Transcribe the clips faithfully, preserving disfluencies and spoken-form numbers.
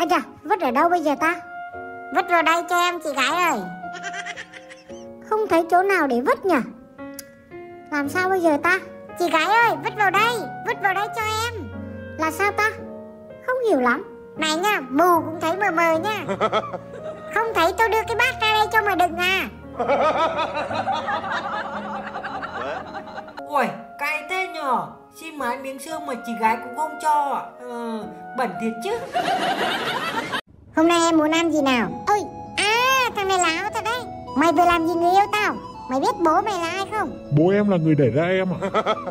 Ây da, vứt ở đâu bây giờ ta? Vứt vào đây cho em chị gái ơi. Không thấy chỗ nào để vứt nhỉ? Làm sao bây giờ ta? Chị gái ơi, vứt vào đây, vứt vào đây cho em. Là sao ta? Không hiểu lắm. Này nha, mù cũng thấy mờ mờ nha. Không thấy tôi đưa cái bát ra đây cho mà đừng à. Ui, cay thế nhở. Xin mái miếng xương mà chị gái cũng không cho. Ờ, bẩn thiệt chứ. Hôm nay em muốn ăn gì nào? Ôi, à, thằng này láo thật đấy. Mày vừa làm gì người yêu tao? Mày biết bố mày là ai không? Bố em là người đẩy ra em ạ.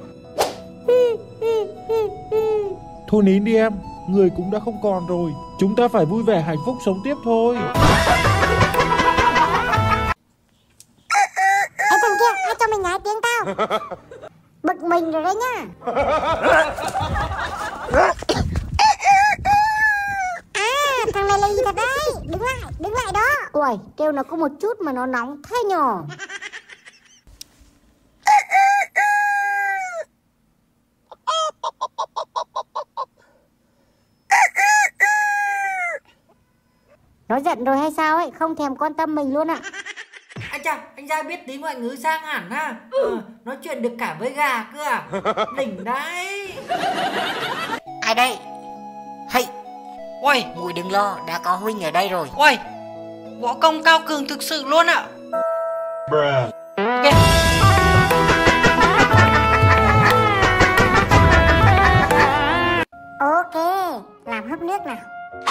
Thôi nín đi em, người cũng đã không còn rồi. Chúng ta phải vui vẻ hạnh phúc sống tiếp thôi. Ê thằng kia, ai cho mày nhái tiếng tao? Bực mình rồi đấy nhá. À, thằng này là gì thật đấy? Đứng lại, đứng lại đó. Ui, kêu nó có một chút mà nó nóng thế nhở. Nó giận rồi hay sao ấy, không thèm quan tâm mình luôn ạ. Anh chà, anh Giai biết tí ngoại ngữ sang hẳn ha. Ờ, nói chuyện được cả với gà cơ à. Đỉnh đấy. Ai đây? Hay. Ôi, mùi đừng lo, đã có huynh ở đây rồi. Ôi, võ công cao cường thực sự luôn ạ. Okay. Ok, làm hấp nước nào.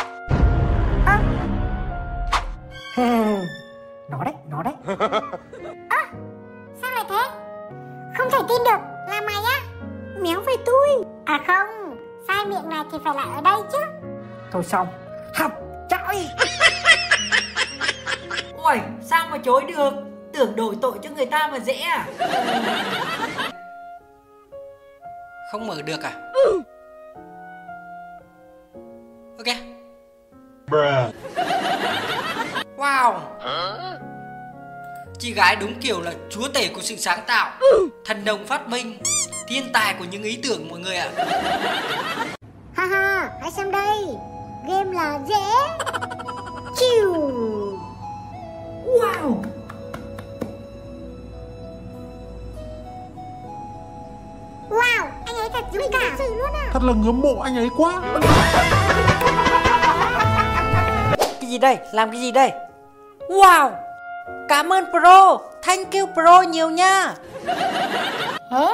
Ơ. Nó đấy, nó đấy. Ơ, sao lại thế? Không thể tin được, là mày á? Méo về tôi. À không, sai miệng này thì phải lại ở đây chứ. Thôi xong, học chạy. Ôi, sao mà chối được? Tưởng đổi tội cho người ta mà dễ à? Không mở được à? Ok. Wow. Chị gái đúng kiểu là chúa tể của sự sáng tạo, thần đồng phát minh, thiên tài của những ý tưởng mọi người ạ. Ha ha, hãy xem đây. Game là dễ. Chiu. Wow. Wow, anh ấy thật dũng cảm luôn à. Thật là ngưỡng mộ anh ấy quá. Cái gì đây? Làm cái gì đây? Wow. Cảm ơn Pro. Thank you Pro nhiều nha. Hey.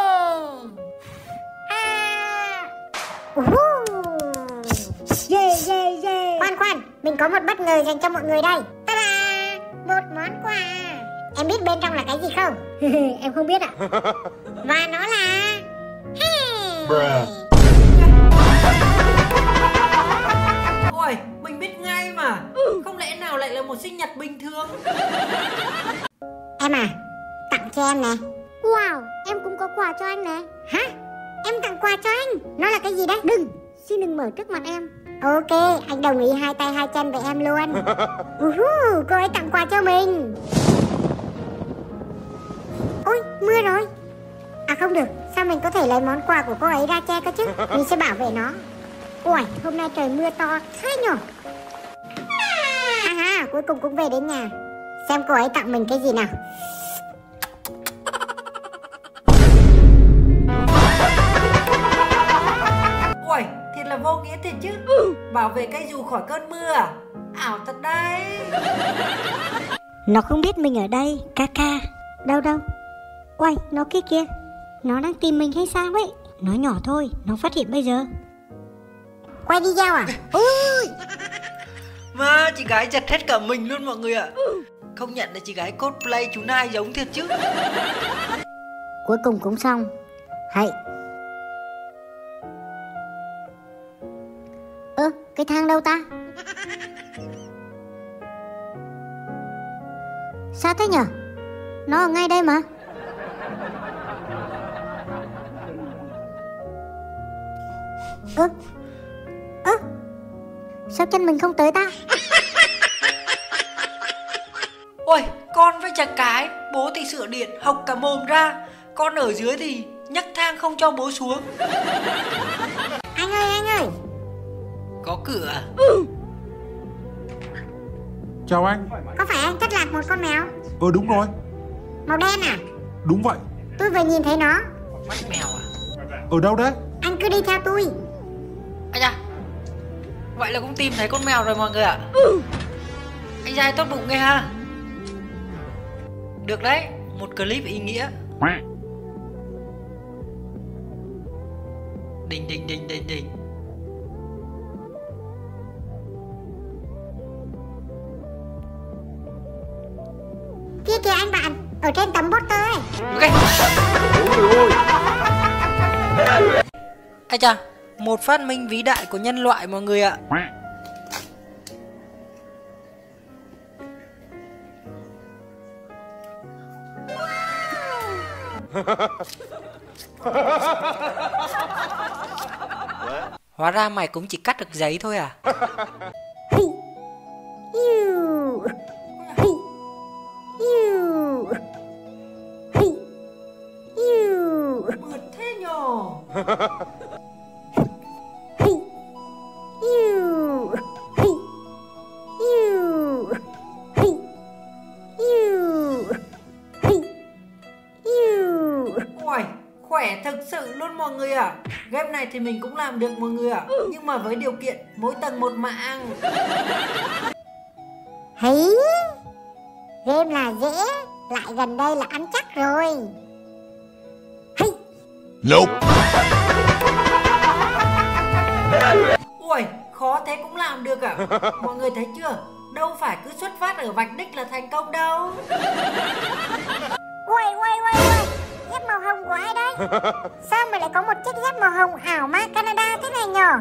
À. Uh-huh. Yeah, yeah, yeah. Khoan khoan, mình có một bất ngờ dành cho mọi người đây. Ta-da! Một món quà. Em biết bên trong là cái gì không? Em không biết ạ. Và nó là hey. Ôi, mình biết ngay mà. Không lẽ nào lại là một sinh nhật bình thường? Em à, tặng cho em nè. Wow, em cũng có quà cho anh nè. Hả? Em tặng quà cho anh? Nó là cái gì đấy? Đừng, xin đừng mở trước mặt em. Ok, anh đồng ý hai tay hai chân với em luôn. uh-huh, Cô ấy tặng quà cho mình. Ôi, mưa rồi. À không được, sao mình có thể lấy món quà của cô ấy ra che cơ chứ? Mình sẽ bảo vệ nó. Ui, hôm nay trời mưa to thế nhở. À ha, cuối cùng cũng về đến nhà. Xem cô ấy tặng mình cái gì nào. Ui, thiệt là vô nghĩa thiệt chứ. Bảo vệ cây dù khỏi cơn mưa à? Ảo thật đấy. Nó không biết mình ở đây, ca ca. Đâu đâu. Uầy, nó kia kìa. Nó đang tìm mình hay sao ấy? Nó nhỏ thôi, nó phát hiện bây giờ. Quay video à? Ui. Mà chị gái giật hết cả mình luôn mọi người ạ. Không nhận là chị gái cosplay chú Nai giống thiệt chứ. Cuối cùng cũng xong. Hay. Ơ, cái thang đâu ta? Sao thế nhở? Nó ở ngay đây mà. Ơ, ơ, sao chân mình không tới ta? Ôi, con với chả cái. Bố thì sửa điện, học cả mồm ra. Con ở dưới thì nhấc thang không cho bố xuống. Anh ơi, anh ơi. Có cửa à? Chào anh. Có phải anh thất lạc một con mèo? Ờ đúng rồi. Màu đen à? Đúng vậy. Tôi vừa nhìn thấy nó. Mắt mèo à? Ở đâu đấy? Anh cứ đi theo tôi. Anh à, vậy là cũng tìm thấy con mèo rồi mọi người ạ. Anh trai tốt bụng ghê ha. Được đấy, một clip ý nghĩa. Đình đình đình đình đình. Kia kìa anh bạn, ở trên tấm poster ấy. Ok. Ây chà, một phát minh vĩ đại của nhân loại mọi người ạ. Hóa ra mày cũng chỉ cắt được giấy thôi à? Hi. Iu. Hi. Iu. Hi. Iu. Mượt thế nhờ. Hi. Iu. Hi. Iu. Hi. Iu. Hi. Iu. Ui, khỏe thực sự luôn mọi người ạ. À. Game này thì mình cũng làm được mọi người ạ. À. Nhưng mà với điều kiện mỗi tầng một mạng. Hí. Game là dễ, lại gần đây là ăn chắc rồi. Hí. Nope. Ui, khó thế cũng làm được à? Mọi người thấy chưa? Đâu phải cứ xuất phát ở vạch đích là thành công đâu. Ui ui ui ui, dép màu hồng của ai đấy? Sao mà lại có một chiếc dép màu hồng ảo ma Canada thế này nhở?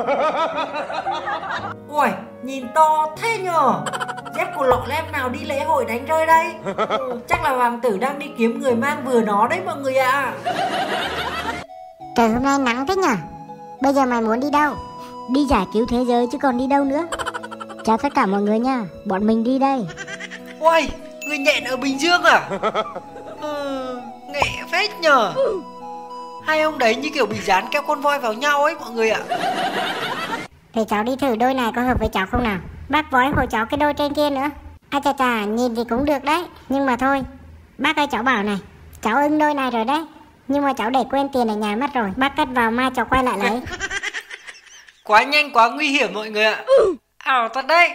Ui, nhìn to thế nhờ. Dép của lọ lem nào đi lễ hội đánh rơi đây? Ừ, chắc là hoàng tử đang đi kiếm người mang vừa nó đấy mọi người ạ. À. Trời hôm nay nắng thế nhở? Bây giờ mày muốn đi đâu? Đi giải cứu thế giới chứ còn đi đâu nữa. Chào tất cả mọi người nha, bọn mình đi đây. Ui, người nhện ở Bình Dương à? Ừ, nghệ phết nhờ. Hai ông đấy như kiểu bị dán keo con voi vào nhau ấy mọi người ạ. Thì cháu đi thử đôi này có hợp với cháu không nào? Bác vói hộ cháu cái đôi trên kia nữa. À chà chà, nhìn thì cũng được đấy. Nhưng mà thôi, bác ơi cháu bảo này, cháu ưng đôi này rồi đấy. Nhưng mà cháu để quên tiền ở nhà mất rồi. Bác cất vào mai cháu quay lại lấy. Quá nhanh quá nguy hiểm mọi người ạ. Ảo thật đấy.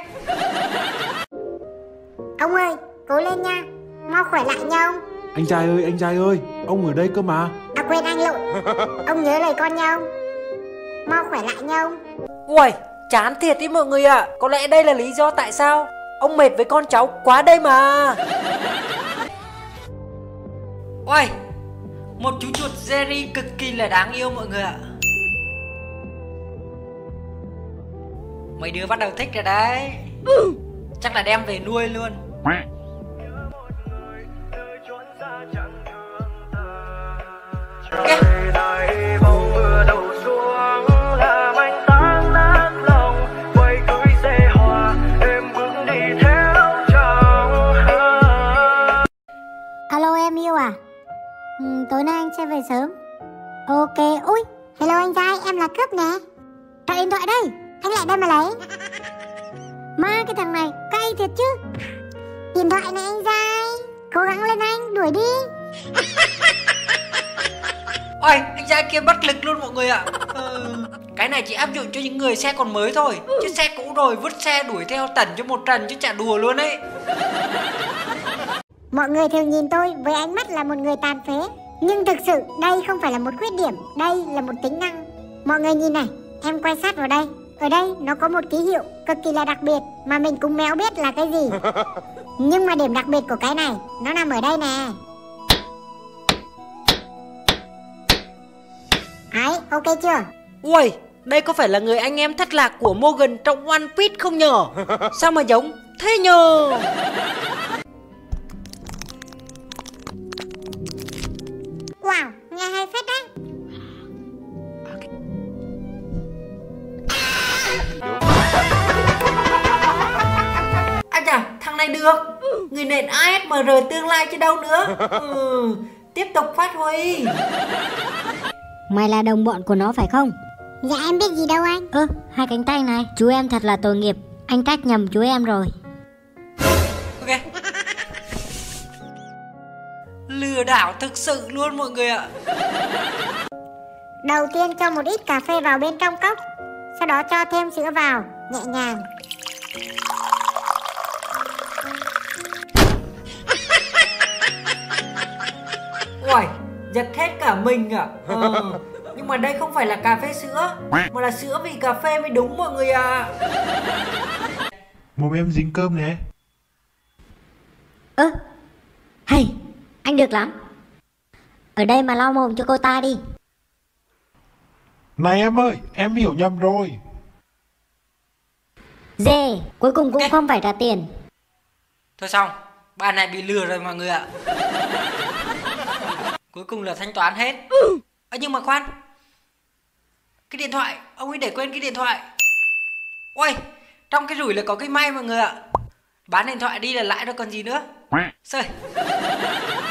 Ông ơi, cố lên nha, mau khỏe lại nha ông. Anh trai ơi, anh trai ơi, ông ở đây cơ mà. À quên anh lộn. Ông nhớ lời con nha ông. Mau khỏe lại nha ông. Ui, chán thiệt ý mọi người ạ. À. Có lẽ đây là lý do tại sao ông mệt với con cháu quá đây mà. Ui, một chú chuột Jerry cực kỳ là đáng yêu mọi người ạ. À. Mấy đứa bắt đầu thích rồi đấy. Chắc là đem về nuôi luôn. Okay. Alo em yêu à? Ừ, tối nay anh sẽ về sớm. Ok, ui, hello anh trai, em là cướp nè. Trả điện thoại đây, anh lại đây mà lấy. Ma cái thằng này, cay thiệt chứ. Điện thoại này anh trai, cố gắng lên anh, đuổi đi. Ôi, anh trai kia bất lực luôn mọi người ạ. Ừ, cái này chỉ áp dụng cho những người xe còn mới thôi. Chứ xe cũ rồi vứt xe đuổi theo tẩn cho một trần chứ chả đùa luôn ấy. Mọi người thường nhìn tôi với ánh mắt là một người tàn phế. Nhưng thực sự đây không phải là một khuyết điểm, đây là một tính năng. Mọi người nhìn này, em quay sát vào đây. Ở đây nó có một ký hiệu cực kỳ là đặc biệt mà mình cũng méo biết là cái gì. Nhưng mà điểm đặc biệt của cái này nó nằm ở đây nè. Đấy, ok chưa? Ui, đây có phải là người anh em thất lạc của Morgan trong One Piece không nhờ? Sao mà giống thế nhờ? Wow, nghe hay phết đấy. À chà, thằng này được. Người nện a ét em rờ tương lai chứ đâu nữa. Ừ, tiếp tục phát huy. Mày là đồng bọn của nó phải không? Dạ em biết gì đâu anh. Ơ, hai cánh tay này, chú em thật là tội nghiệp. Anh cách nhầm chú em rồi. Lừa đảo thực sự luôn mọi người ạ. Đầu tiên cho một ít cà phê vào bên trong cốc, sau đó cho thêm sữa vào, nhẹ nhàng. Uầy, giật hết cả mình à. Ờ, nhưng mà đây không phải là cà phê sữa, mà là sữa vị cà phê mới đúng mọi người ạ. Mồm em dính cơm nè. Ơ, hay, anh được lắm. Ở đây mà lau mồm cho cô ta đi. Này em ơi, em hiểu nhầm rồi. Dê, cuối cùng cũng không phải trả tiền. Thôi xong, bà này bị lừa rồi mọi người ạ. Cuối cùng là thanh toán hết. À, nhưng mà khoan, cái điện thoại, ông ấy để quên cái điện thoại. Ôi, trong cái rủi là có cái may mọi người ạ. Bán điện thoại đi là lãi đâu còn gì nữa. Sơi.